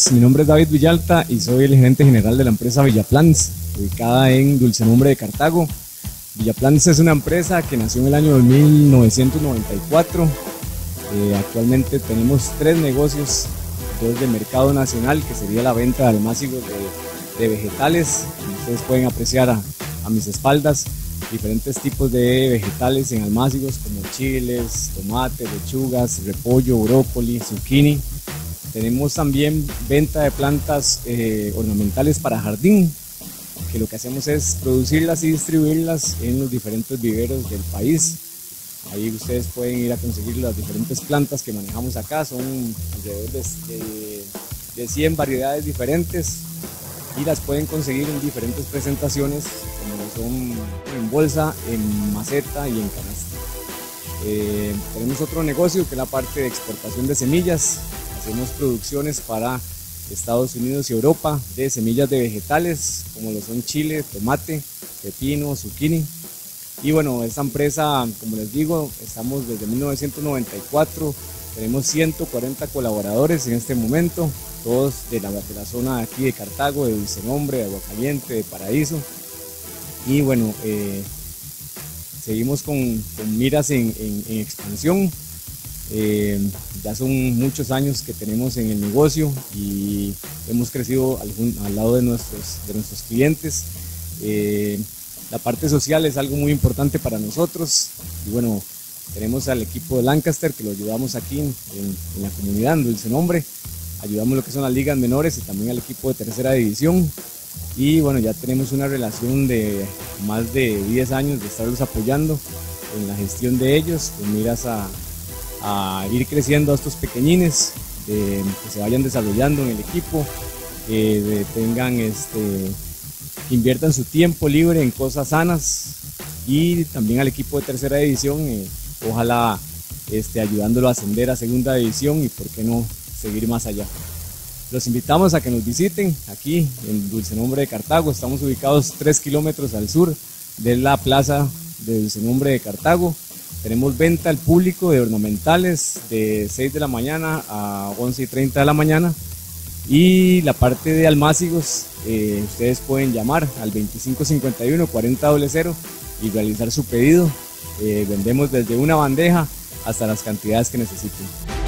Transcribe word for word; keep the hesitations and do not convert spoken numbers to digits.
Mi nombre es David Villalta y soy el gerente general de la empresa Villaplans, ubicada en Dulcenombre de Cartago. Villaplans es una empresa que nació en el año mil novecientos noventa y cuatro. Eh, actualmente tenemos tres negocios, dos de mercado nacional, que sería la venta de almácigos de, de vegetales. Como ustedes pueden apreciar a, a mis espaldas, diferentes tipos de vegetales en almácigos como chiles, tomates, lechugas, repollo, brócoli, zucchini. Tenemos también venta de plantas eh, ornamentales para jardín, que lo que hacemos es producirlas y distribuirlas en los diferentes viveros del país. Ahí ustedes pueden ir a conseguir las diferentes plantas que manejamos acá, son alrededor de, de, de cien variedades diferentes y las pueden conseguir en diferentes presentaciones, como son en bolsa, en maceta y en canasta. Eh, tenemos otro negocio que es la parte de exportación de semillas. Hacemos producciones para Estados Unidos y Europa de semillas de vegetales, como lo son chile, tomate, pepino, zucchini. Y bueno, esta empresa, como les digo, estamos desde mil novecientos noventa y cuatro, tenemos ciento cuarenta colaboradores en este momento, todos de la, de la zona de aquí de Cartago, de Dulcenombre, de Aguacaliente, de Paraíso. Y bueno, eh, seguimos con, con miras en, en, en expansión. Eh, ya son muchos años que tenemos en el negocio y hemos crecido al, al lado de nuestros, de nuestros clientes. Eh, la parte social es algo muy importante para nosotros y bueno, tenemos al equipo de Lancaster que lo ayudamos aquí en, en, en la comunidad, en Dulcenombre. Ayudamos lo que son las ligas menores y también al equipo de tercera división. Y bueno, ya tenemos una relación de más de diez años de estarlos apoyando en la gestión de ellos, con miras a a ir creciendo a estos pequeñines, de, que se vayan desarrollando en el equipo, que de, tengan este, que inviertan su tiempo libre en cosas sanas, y también al equipo de tercera división, eh, ojalá este, ayudándolo a ascender a segunda división y por qué no seguir más allá. Los invitamos a que nos visiten aquí en Dulcenombre de Cartago. Estamos ubicados tres kilómetros al sur de la plaza de Dulcenombre de Cartago. Tenemos venta al público de ornamentales de seis de la mañana a once y treinta de la mañana. Y la parte de almácigos, eh, ustedes pueden llamar al veinticinco cincuenta y uno cuarenta cero cero y realizar su pedido. Eh, vendemos desde una bandeja hasta las cantidades que necesiten.